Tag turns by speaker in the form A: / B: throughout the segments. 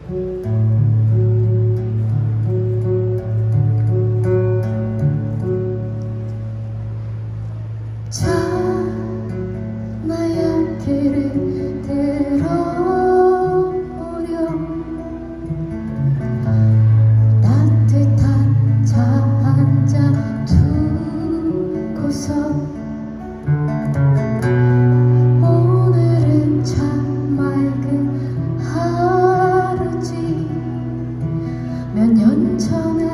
A: 나의 길을 들어오려 따뜻한 차 한 잔 두고서 오늘은 참 맑은 하루지. 몇 년 전에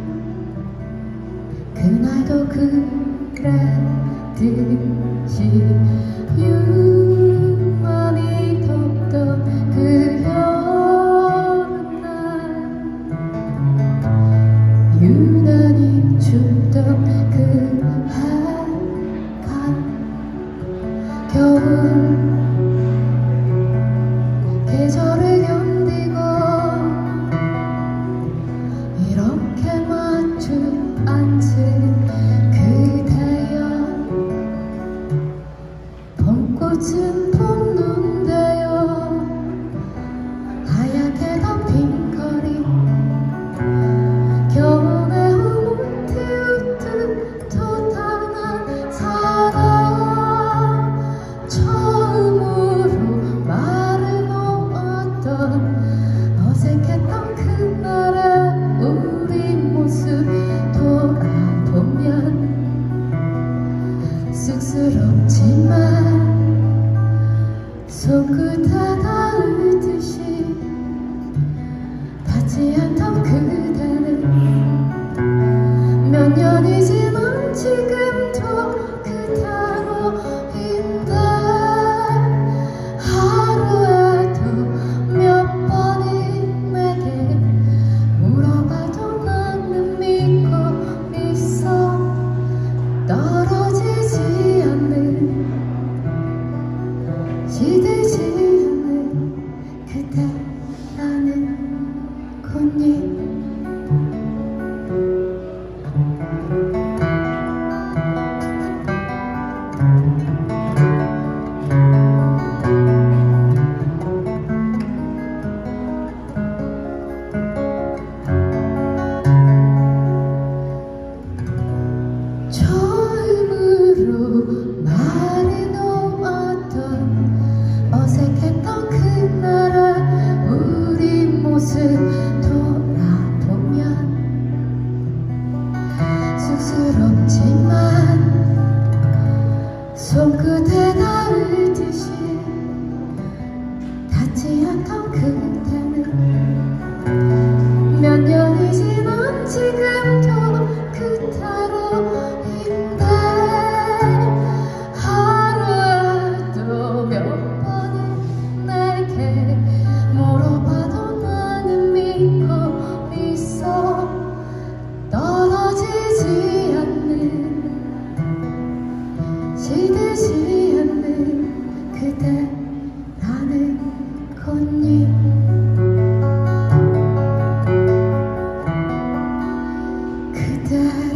A: 그날도 그랬듯이 유난히 덥던 그 여름날, 유난히 춥던 그 한간 겨울 계절을 견디고 이렇게 마주 앉은 그대여, 봄꽃은 폈는데요. 하얗게 덮인 거리 겨울에 우뭇우듯 돋아난 사랑, 처음으로 말을 놓았던 어색했던 그날의 우리 모습 돌아보면 쑥스럽지만 손끝에 닿듯이 닿지 않던 그대는 몇 년이 지난 지금도 그대로인데, 하루에도 몇 번이 내게 물어봐도 나는 믿고 있어. 떨어지지 않는, 시들지 않는 그대라는 꽃잎. 처음으로 말을 놓았던 어색했던 그날의 우리 모습 돌아보면 쑥스럽지만 손끝에 닿듯이 닿지 않던 그대는 몇 년이 지난 지금도 그대로인데, 하루에도 몇 번은 내게 물어봐도 나는 믿고 있어. 떨어지지 않는, 시들지 않는 그대라는 꽃잎. 그대